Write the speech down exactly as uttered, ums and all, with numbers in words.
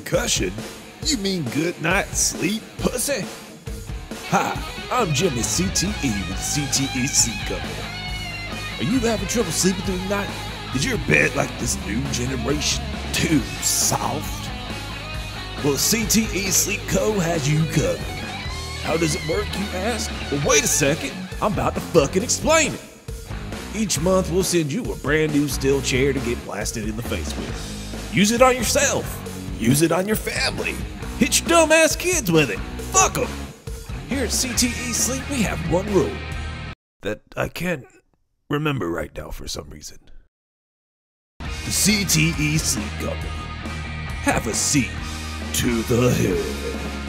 concussion? You mean good night sleep, pussy? Hi, I'm Jimmy C T E with C T E Sleep Company. Are you having trouble sleeping through the night? Is your bed like this new generation too soft? Well, C T E Sleep Co. has you covered. How does it work, you ask? Well, wait a second. I'm about to fucking explain it. Each month, we'll send you a brand new steel chair to get blasted in the face with. Use it on yourself. Use it on your family. Hit your dumbass kids with it. Fuck them. Here at C T E Sleep, we have one rule that I can't remember right now for some reason. The C T E Sleep Company. Have a seat to the hill.